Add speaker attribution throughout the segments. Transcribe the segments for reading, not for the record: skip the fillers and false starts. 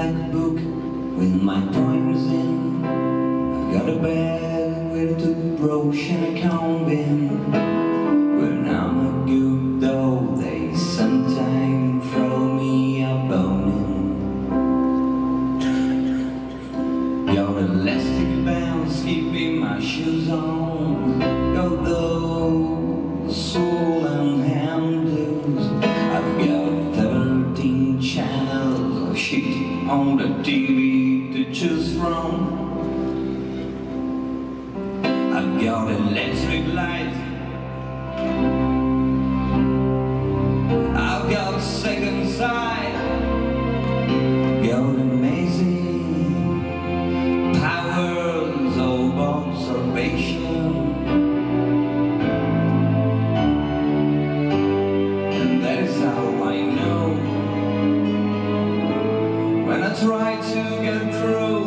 Speaker 1: black book with my poems in. I've got a bag with a toothbrush and a comb bin. When I'm a good though, they sometimes throw me a bone in. Got elastic bands keeping my shoes on. Got those soul and hand blues. I've got 13 channels of shit on the TV to choose from. I've got electric light, I've got a second sight, got amazing powers of observation, and that is how I know when I try to get through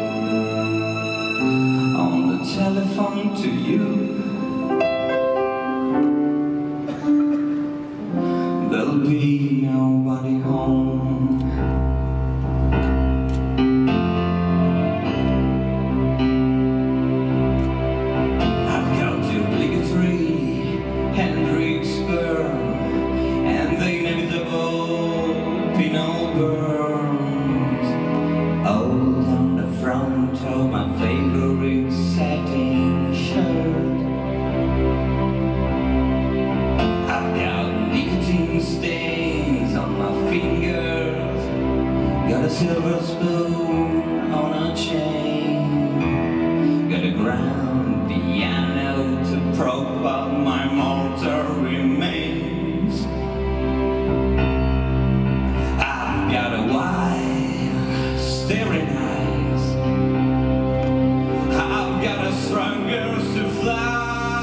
Speaker 1: on the telephone to you. There'll be nobody home. I've got the obligatory Hendrix burn and the inevitable penal burns all down the front of my favorite satin shirt. I've got nicotine stains on my fingers, got a silver spoon on a chain, got a grand piano to prop up my mortal remains. I've got a wild staring eyes, I've got a stronger to fly,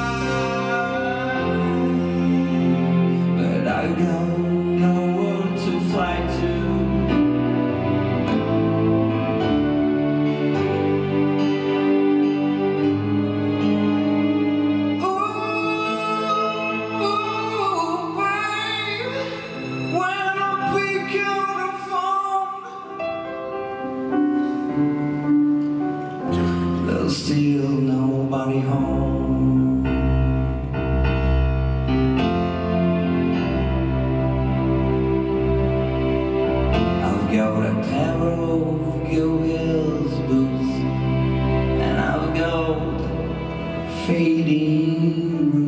Speaker 1: but I got nowhere to fly to. Ooh, babe, when I pick up the phone, there's still nobody home. I've got a pair of Go-Hills boots, and I've got fading